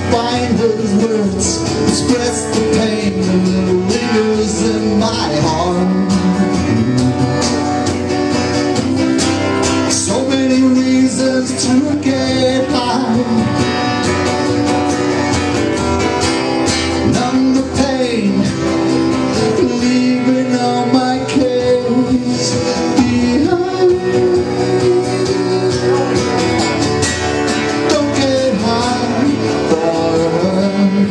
find those words, express the pain that lingers in my heart. So many reasons to get high, numb the pain, leaving all my cares behind. Don't get high forever,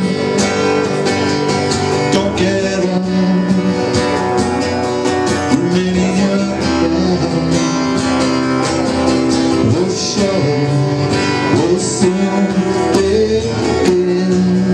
don't get up, remaining again. The show will soon begin.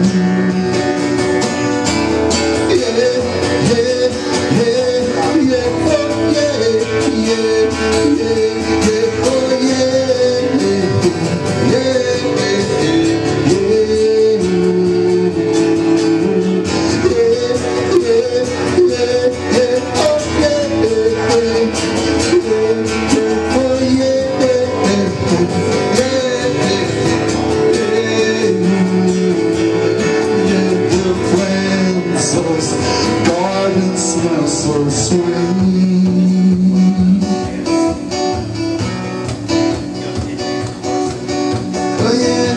Garden smells so sweet. Oh yeah.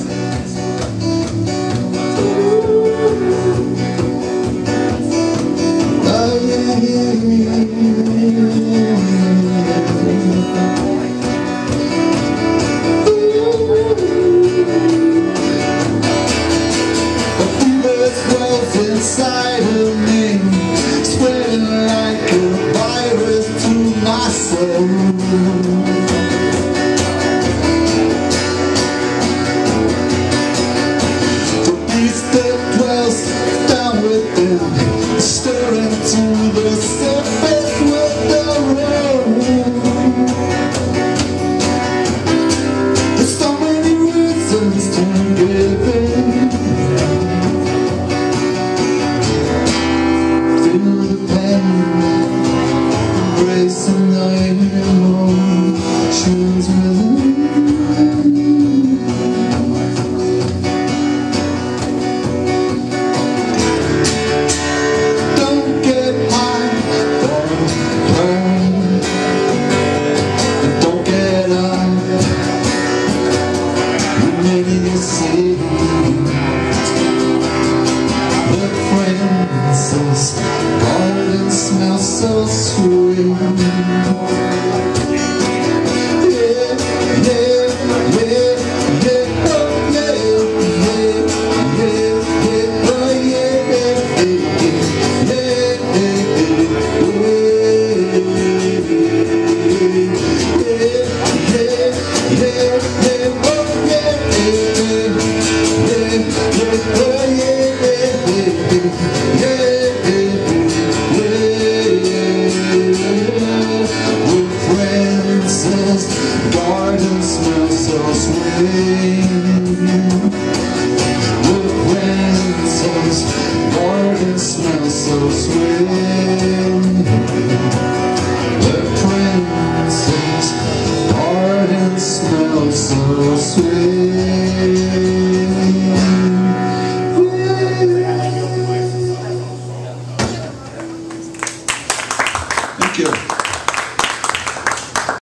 Oh yeah, a fever swells inside of me, spreading like a virus to my soul. The beast that dwells down within, stirring to the surface with the road. There's so many reasons to give in. Feel the pain, embracing the emotions within. Don't get high for her, don't get up, remaining the same. The princess garden smells so sweet. Yeah, yeah, yeah, yeah, oh yeah, yeah, yeah, yeah, oh yeah, garden smells so sweet. The princess garden smells so sweet. The princess garden smells so sweet.